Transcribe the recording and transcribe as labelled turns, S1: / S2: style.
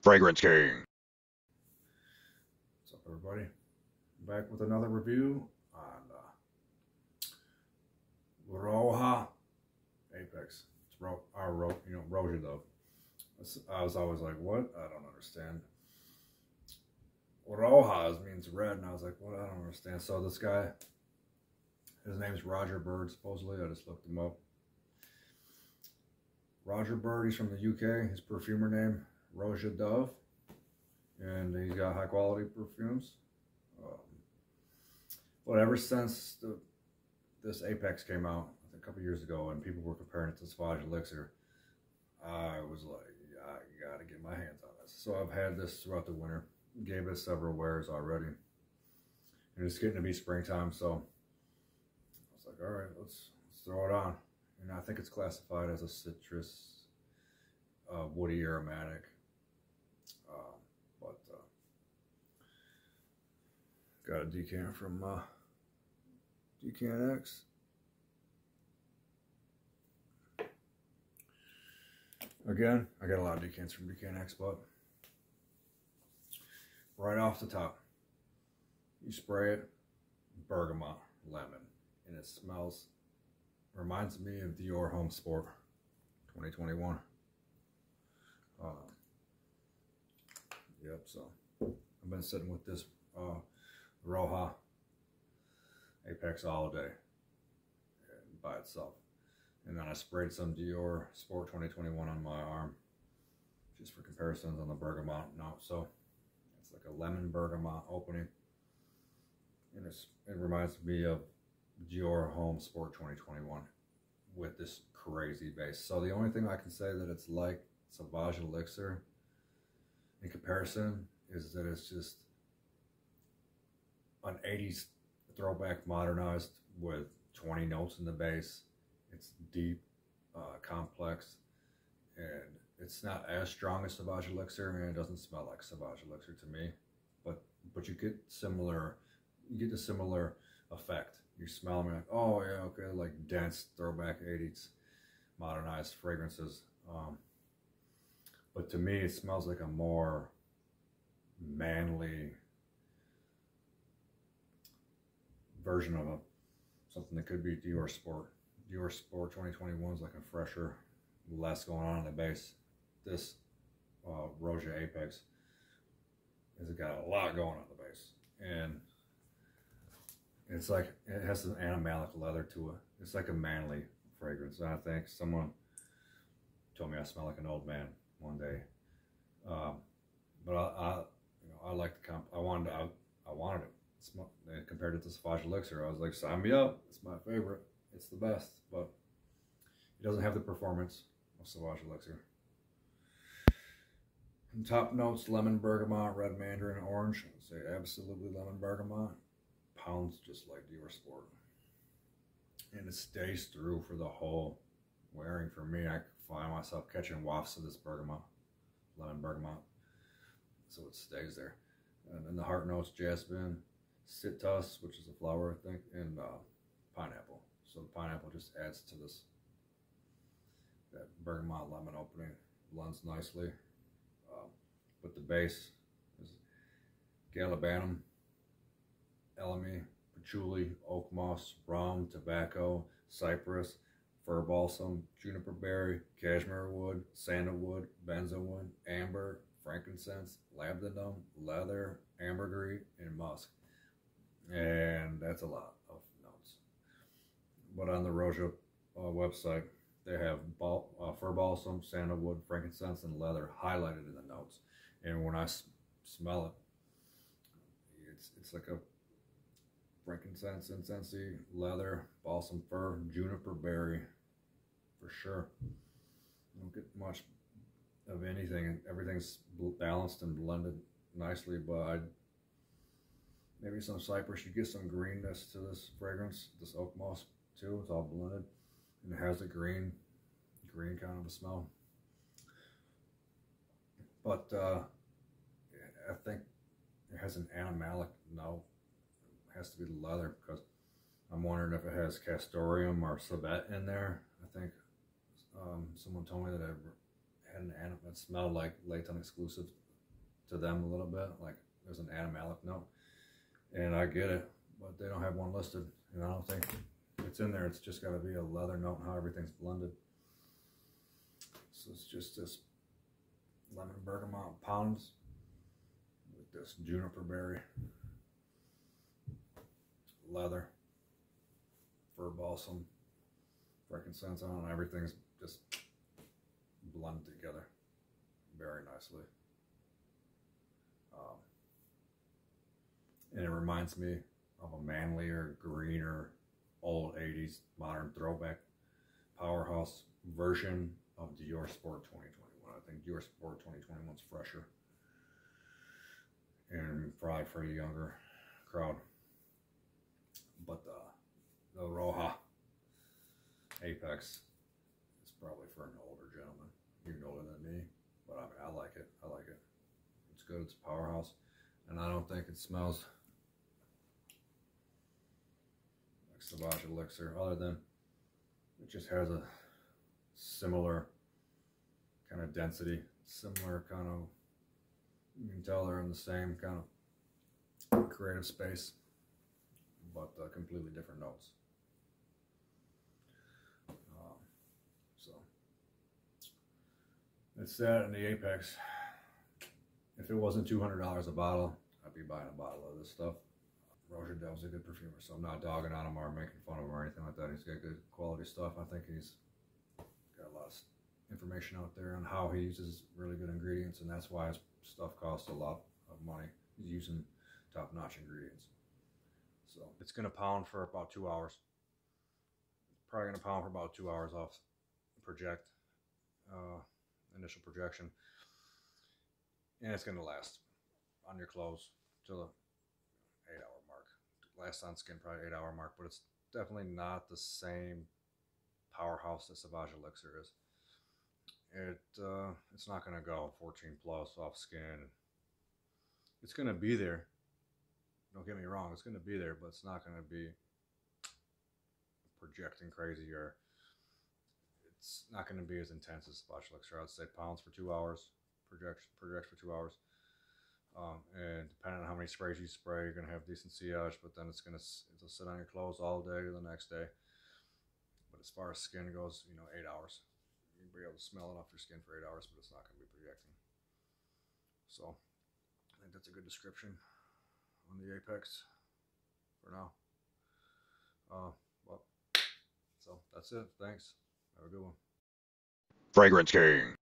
S1: Fragrance King.
S2: What's up, everybody? Back with another review on Roja Apex. It's roja though. I was always like, what? I don't understand. Roja means red, and I was like, what? I don't understand. So this guy, his name's Roger Bird, supposedly. I just looked him up. Roger Bird, he's from the UK. His perfumer name, Roja Dove. And he's got high quality perfumes. But ever since this Apex came out a couple years ago and people were comparing it to Sauvage Elixir, I was like, yeah, I gotta get my hands on this. So I've had this throughout the winter. Gave it several wears already. And it's getting to be springtime, so I was like, all right, let's throw it on. And I think it's classified as a citrus, woody aromatic. Got a decant from Decant X. Again, I got a lot of decants from Decant X, but right off the top, you spray it, bergamot, lemon, and it reminds me of Dior Home Sport 2021. Yep, so I've been sitting with this Roja Apex all day by itself. And then I sprayed some Dior Sport 2021 on my arm just for comparisons on the bergamot note. So it's like a lemon bergamot opening. And it reminds me of Dior Home Sport 2021 with this crazy base. So the only thing I can say that it's like Sauvage Elixir in comparison is that it's just an 80s throwback modernized with 20 notes in the base. It's deep, complex, and it's not as strong as Sauvage Elixir, and it doesn't smell like Sauvage Elixir to me. But you get the similar effect. You smell them like, oh yeah, okay, like dense throwback 80s modernized fragrances. But to me, it smells like a more manly version of something that could be Dior Sport. Dior Sport 2021 is like a fresher, less going on in the base. This Roja Apex has got a lot going on in the base, and it's like it has an animalic leather to it. It's like a manly fragrance. And I think someone told me I smell like an old man one day, but I like the I wanted it. Compared it to Sauvage Elixir, I was like, sign me up. It's my favorite. It's the best, but it doesn't have the performance of Sauvage Elixir. And top notes: lemon, bergamot, red mandarin, orange. I would say absolutely lemon bergamot. Pounds just like Dior Sport, and it stays through for the whole wearing. For me, I find myself catching wafts of this bergamot, lemon bergamot, so it stays there. And then the heart notes: jasmine, citrus, which is a flower, I think, and pineapple. So the pineapple just adds to that bergamot lemon opening, blends nicely. But the base is gallibanum, elemi, patchouli, oak moss, rum, tobacco, cypress, fir balsam, juniper berry, cashmere wood, sandalwood, benzoin, amber, frankincense, labdanum, leather, ambergris, and musk. And that's a lot of notes. But on the Roja website, they have fir balsam, sandalwood, frankincense, and leather highlighted in the notes. And when I smell it, it's like a frankincense, incensey, leather, balsam fir, juniper berry, for sure. You don't get much of anything, and everything's balanced and blended nicely, but maybe some cypress. You get some greenness to this fragrance, this oak moss too. It's all blended, and it has a green kind of a smell. But I think it has an animalic note. It has to be the leather, because I'm wondering if it has castoreum or civet in there. I think someone told me that it had an animal that smelled like Layton exclusive to them a little bit. Like there's an animalic note, and I get it, but they don't have one listed, and I don't think it's in there. It's just got to be a leather note and how everything's blended. So it's just this lemon bergamot pounds with this juniper berry, leather, fir balsam, frankincense on, and everything's just blended together very nicely. And it reminds me of a manlier, greener, old 80s modern throwback powerhouse version of Dior Sport 2021. I think Dior Sport 2021 is fresher and probably for a younger crowd. But the Roja Apex is probably for an older gentleman, even older than me. But I mean, I like it. I like it. It's good. It's a powerhouse, and I don't think it smells like Sauvage Elixir, other than it just has a similar kind of density, similar kind of, you can tell they're in the same kind of creative space, but completely different notes. So it's that and the Apex. If it wasn't $200 a bottle, I'd be buying a bottle of this stuff. Roja Dev's a good perfumer, so I'm not dogging on him or making fun of him or anything like that. He's got good quality stuff. I think he's got a lot of information out there on how he uses really good ingredients, and that's why his stuff costs a lot of money. He's using top-notch ingredients. So it's going to pound for about 2 hours. It's probably going to pound for about 2 hours off initial projection. And it's going to last on your clothes till the 8-hour mark. Last on skin, probably 8-hour mark, but it's definitely not the same powerhouse that Sauvage Elixir is. It's not going to go 14 plus off skin. It's going to be there. Don't get me wrong, it's going to be there, but it's not going to be projecting crazy, or it's not going to be as intense as Sauvage Elixir. I'd say pounds for 2 hours, projects for 2 hours. And depending on how many sprays you spray, you're going to have decent sillage, but then it'll sit on your clothes all day or the next day. But as far as skin goes, 8 hours. You'll be able to smell it off your skin for 8 hours, but it's not going to be projecting. So I think that's a good description on the Apex for now. So that's it. Thanks. Have a good one.
S1: Fragrance King.